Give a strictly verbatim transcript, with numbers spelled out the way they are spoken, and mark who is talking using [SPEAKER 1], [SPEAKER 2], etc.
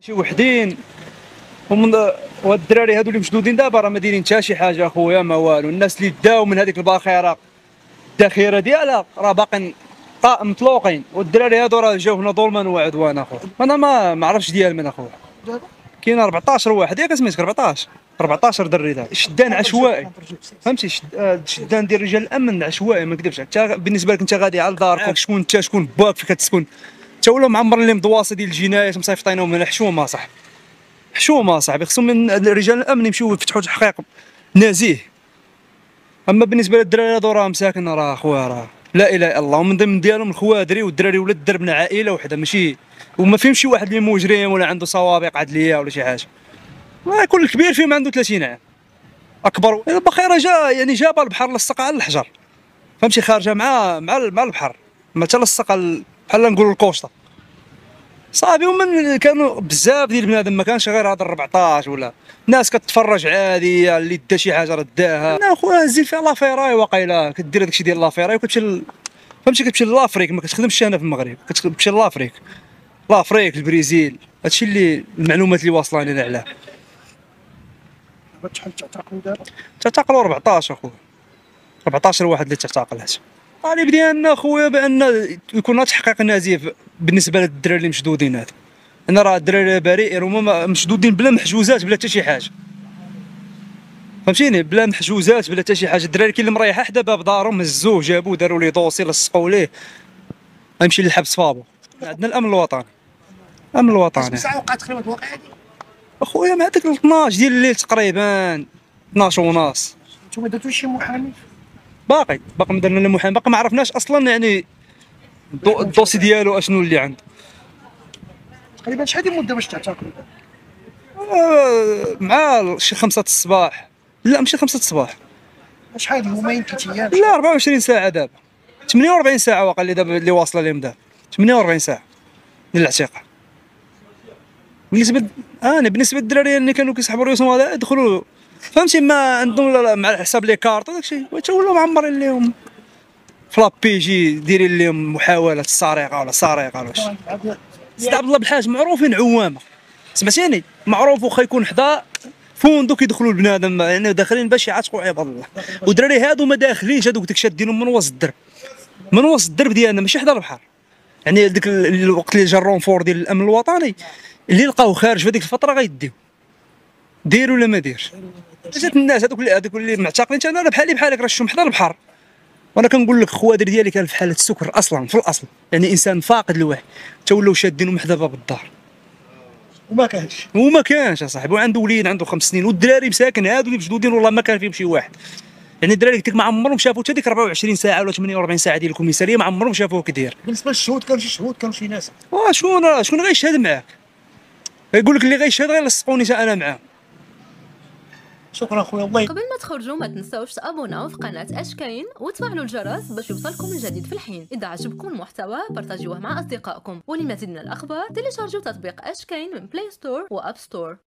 [SPEAKER 1] شي وحدين ومن وهاد الدراري هادو اللي مشدودين دابا راه ما دايرين حتى شي حاجه اخويا، ما والو. الناس اللي داو من هذيك الباخره الداخره ديالها راه باقيين مطلوقين، والدراري هادو راه جاو هنا ظلما وعدوان اخويا. انا ما ما عرفتش ديال من اخويا. كاين أربعطاش واحد ياك سميتك أربعطاش أربعطاش دري دابا شدان عشوائي، فهمتي؟ شدان ديال رجال الامن عشوائي، ما نكذبش. انت بالنسبه لك انت غادي على دارك، شكون انت شكون باك فين كتسكن؟ حتى ولاو معمرين لهم دواصي ديال الجنايات مصيفطينهم من حشومه صاحبي، حشومه صاحبي. خصهم من رجال الامن يمشيو يفتحوا تحقيق نزيه. اما بالنسبه للدراري هادو راه مساكن، راه خويا راه لا اله الا الله، ومن ضمن ديالهم الخوادري والدراري ولاد الدرب من عائله وحده، ماشي وما فيهمش شي واحد اللي مجرم ولا عنده سوابق عدليه ولا شي حاجه. كل كبير فيهم عنده ثلاثين عام، اكبر البخيره جا يعني جابها البحر لصقها على الحجر، فهمتي؟ خارجه مع مع مع البحر، ما حتى لصقها بحال نقولوا الكوسطه صافي. ومن كانوا بزاف ديال بنادم، ما كانش غير هذا أربعطاش ولا ناس كتفرج عاديه، اللي دا شي حاجه راه داها. انا خويا زيد فيها لافيراي واقيلا، كدير داكشي ديال لافيراي وكتمشي ل... فهمتي؟ كتمشي لافريك، ما كتخدمش هنا في المغرب، كتمشي لافريك، لافريك البرازيل. هادشي اللي المعلومات اللي واصلاني انا علاه.
[SPEAKER 2] شحال تعتقلوا دابا؟
[SPEAKER 1] تعتقلوا أربعطاش اخويا، أربعطاش واحد اللي تعتقلات. الطالب ديالنا خويا بان يكون تحقيق نزيه بالنسبه للدراري اللي مشدودين هذا. انا راه الدراري بريئين هما مشدودين بلا محجوزات بلا حتى شي حاجه، فهمتيني؟ بلا محجوزات بلا حتى شي حاجه. الدراري كاين اللي مريحه حدا باب دارهم، هزوه جابوه داروا ليه دوسي لصقوا ليه، غيمشي للحبس فابو. عندنا الامن الوطني، الامن الوطني.
[SPEAKER 2] ساعه وقعت تقريبا الواقعه دي
[SPEAKER 1] اخويا مع ديك اثناش ديال الليل تقريبا، اثناش ونص.
[SPEAKER 2] نتوما درتوا شي محامي؟
[SPEAKER 1] باقي باقي ما درنا لا محامي، باقي ما عرفناش اصلا يعني الدوسي ديالو اشنو اللي عنده.
[SPEAKER 2] تقريبا شحال ديال المده باش تعتقلوا؟
[SPEAKER 1] آه مع شي خمسة الصباح، لا ماشي خمسة الصباح،
[SPEAKER 2] شحال يومين ثلاث ايام؟
[SPEAKER 1] لا أربعة وعشرين ساعة دابا، ثمانية وأربعين ساعة واقع اللي دابا اللي واصلة لهم دابا، ثمانية وأربعين ساعة ديال الاعتقال. بالنسبة انا بالنسبة للدراري اللي كانوا كيسحبوا رؤوسهم هذا يدخلوا، فهمتي؟ ما عندهم مع حساب لي كارط وداكشي، ولاو معمرين لهم في لابيجي دايرين لهم محاولة السرقة ولا سرقة ولا شي. سيدي عبد الله بالحاج معروفين عوامة، سمعتيني؟ معروف واخا يكون حدا فندق يدخلوا البنادم، يعني داخلين باش يعتقوا عباد الله. والدراري هادو ما داخلينش، هادوك داك شادينهم من وسط الدرب، من وسط الدرب ديالنا ماشي حدا البحر. يعني ديك الوقت اللي جا الرونفور ديال الامن الوطني اللي لقاو خارج في هذيك الفتره غيديو دير ولا ما ديرش. جات الناس هذوك اللي هذوك اللي معتقلين، انا بحالي بحالك راه شفتهم حدا البحر. وانا كنقول لك الخوادر ديالي كان في حاله السكر اصلا في الاصل، يعني انسان فاقد الوعي، حتى ولاو شادينهم حدا باب الدار.
[SPEAKER 2] وما كانش
[SPEAKER 1] وما كانش اصاحبي، وعنده وليد عنده خمس سنين، والدراري مساكن هادو اللي مشدودين والله ما كان فيهم شي واحد. يعني الدراري ديك ما عمرهم شافوا حتى ديك أربعة وعشرين ساعه ولا ثمانية وأربعين ساعه ديال الكوميساريه، ما عمرهم شافوه كدير.
[SPEAKER 2] بالنسبه للشهود كانوا شي شهود كانوا شي ناس؟
[SPEAKER 1] واه شكون شكون غيشهد معاك؟ يقول لك اللي غيشهد غير لصقوني حتى انا معاه.
[SPEAKER 2] شكرا خويا الله.
[SPEAKER 3] قبل ما تخرجوا ما تنساوش تابوناو في قناه اش كاين وتفعلوا الجرس باش يوصلكم الجديد في الحين. اذا عجبكم المحتوى بارطاجيوه مع اصدقائكم، ولمزيد من الاخبار تيليشارجوا تطبيق اش كاين من بلاي ستور واب ستور.